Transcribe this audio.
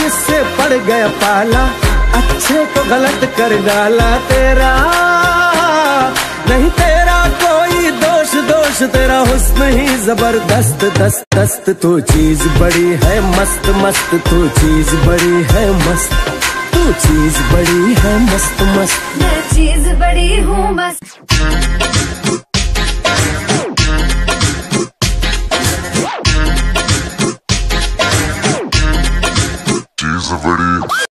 जिससे पड़ गया पाला, अच्छे को गलत कर डाला तेरा। नहीं तेरा कोई दोष, दोष तेरा हुस्न ही जबरदस्त दस्त दस्त। तू चीज बड़ी है मस्त मस्त, तू चीज बड़ी है मस्त, तू चीज बड़ी है मस्त मस्त। मैं चीज बड़ी हूँ मस्त। चीज बड़ी